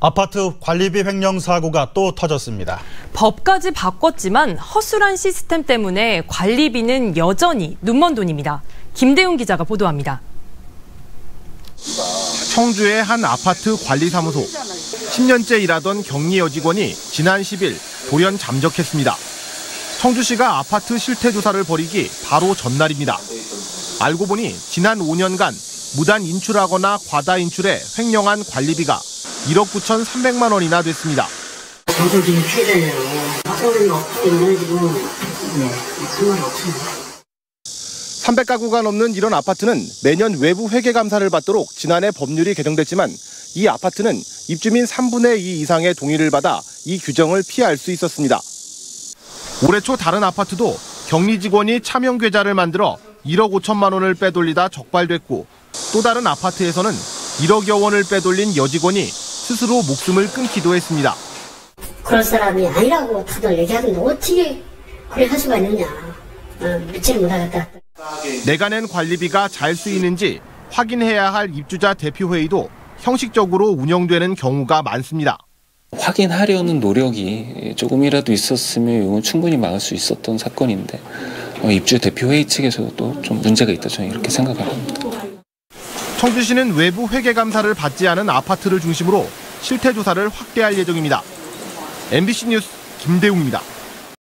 아파트 관리비 횡령 사고가 또 터졌습니다. 법까지 바꿨지만 허술한 시스템 때문에 관리비는 여전히 눈먼 돈입니다. 김대웅 기자가 보도합니다. 청주의 한 아파트 관리사무소. 10년째 일하던 격리 여직원이 지난 10일 돌연 잠적했습니다. 청주시가 아파트 실태조사를 벌이기 바로 전날입니다. 알고 보니 지난 5년간 무단 인출하거나 과다 인출에 횡령한 관리비가 1억 9,300만 원이나 됐습니다. 전체적인 피해자예요. 박사님 없기 때문에 지금 상관이 없습니다. 300가구가 넘는 이런 아파트는 매년 외부 회계 감사를 받도록 지난해 법률이 개정됐지만 이 아파트는 입주민 3분의 2 이상의 동의를 받아 이 규정을 피할 수 있었습니다. 올해 초 다른 아파트도 격리 직원이 차명 계좌를 만들어 1억 5천만 원을 빼돌리다 적발됐고 또 다른 아파트에서는 1억여 원을 빼돌린 여직원이 스스로 목숨을 끊기도 했습니다. 그럴 사람이 아니라고 다들 얘기하는데 어떻게 그렇게 할 수가 있느냐. 믿지를 못하겠다. 내가 낸 관리비가 잘 쓰이는지 확인해야 할 입주자 대표회의도 형식적으로 운영되는 경우가 많습니다. 확인하려는 노력이 조금이라도 있었으면 이건 충분히 막을 수 있었던 사건인데 입주 대표회의 측에서도 좀 문제가 있다 저는 이렇게 생각을 합니다. 청주시는 외부 회계 감사를 받지 않은 아파트를 중심으로 실태 조사를 확대할 예정입니다. MBC 뉴스 김대웅입니다.